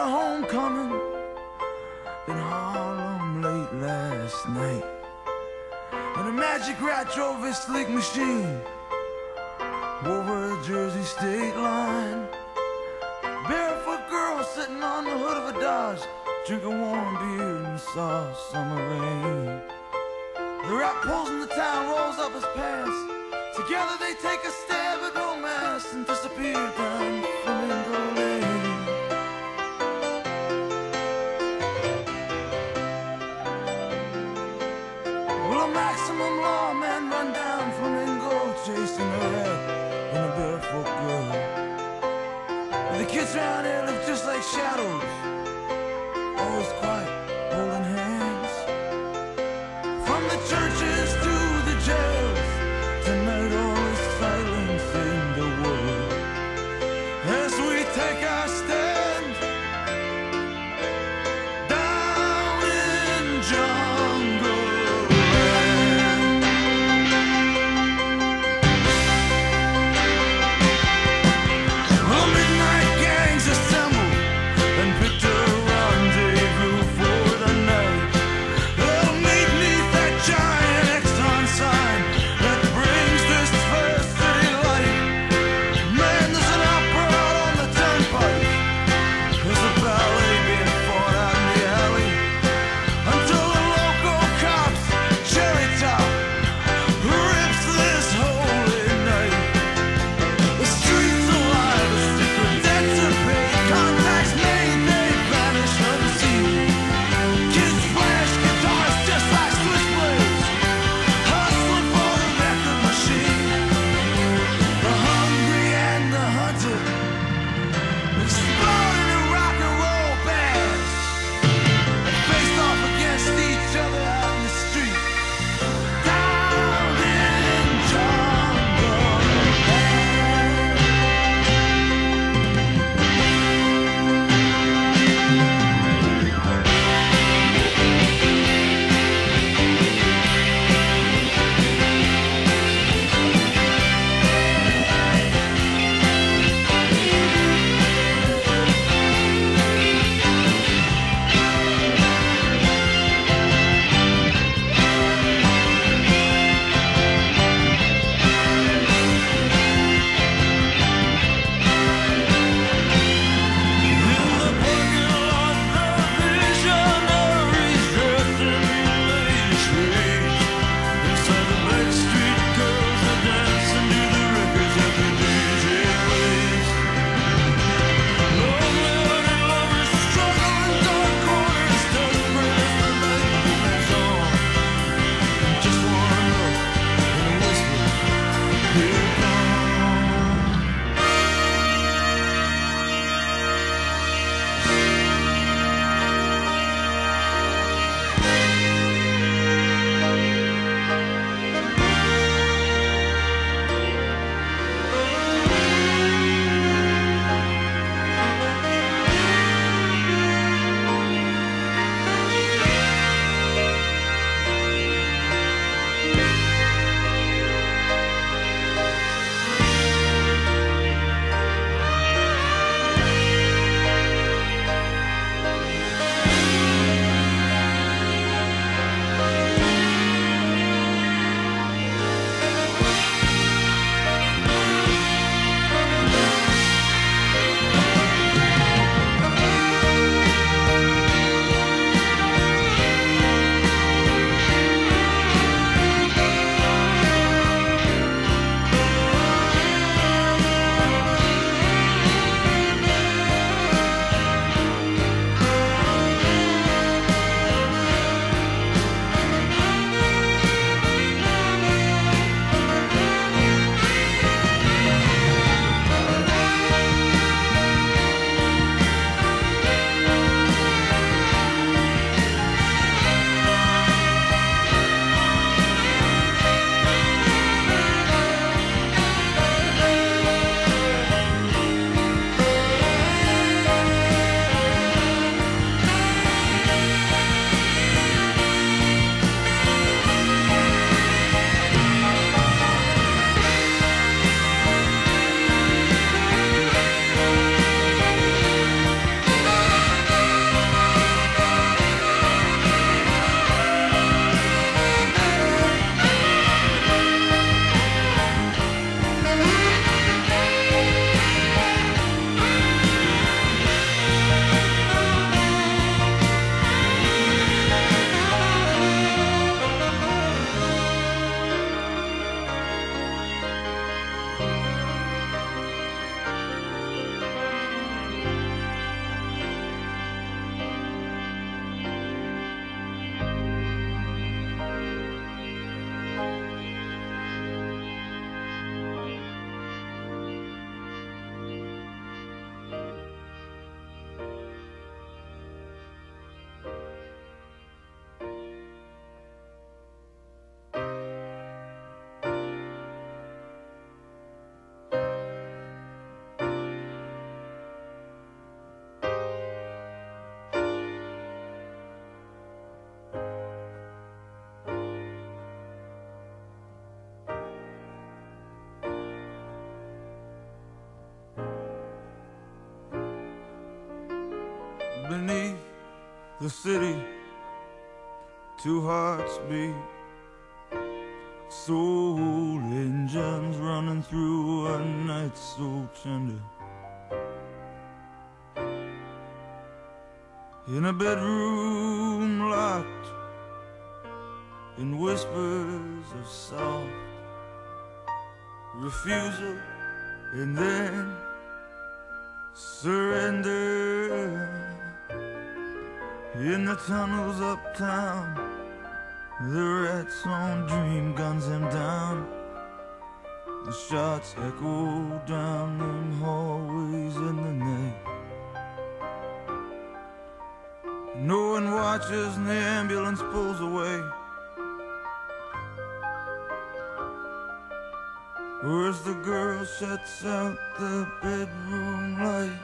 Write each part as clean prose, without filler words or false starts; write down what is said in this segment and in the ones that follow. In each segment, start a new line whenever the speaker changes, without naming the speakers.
a homecoming in Harlem late last night, and a magic rat drove his sleek machine over a Jersey state line. Barefoot girl sitting on the hood of a Dodge, drinking warm beer in the soft summer rain. The rat pulls in the town, rolls up his pants. Together they take a stab at romance and disappear down Flamingo Lane. Well, a maximum lawman run down Flamingo, chasing a rat and a barefoot girl. The kids around here look just like shadows, always quiet, holding hands. From the churches to the jails, tonight all is silence in the world. As we take our stand down in jungle land. Well, midnight gangs assemble and picked up the city, two hearts beat, soul engines running through a night so tender. In a bedroom locked in whispers of soft refusal and then surrender. In the tunnels uptown, the rats on dream guns him down. The shots echo down them hallways in the night. No one watches and the ambulance pulls away. Or as the girl shuts out the bedroom light.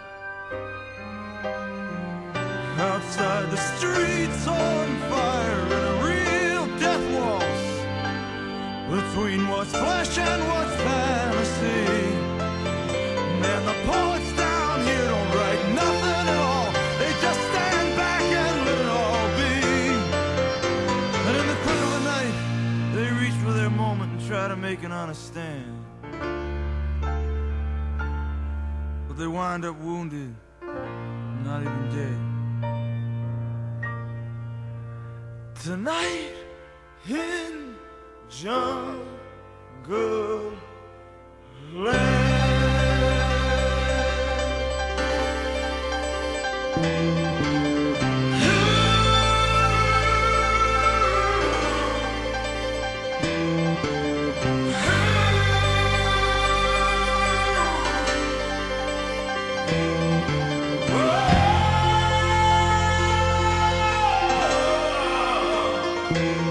Outside the streets on fire and a real death waltz between what's flesh and what's fantasy. Man, the poets down here don't write nothing at all. They just stand back and let it all be. And in the quick of the night, they reach for their moment and try to make an honest stand. But they wind up wounded, not even dead. Tonight in Jungle Land.
Thank you.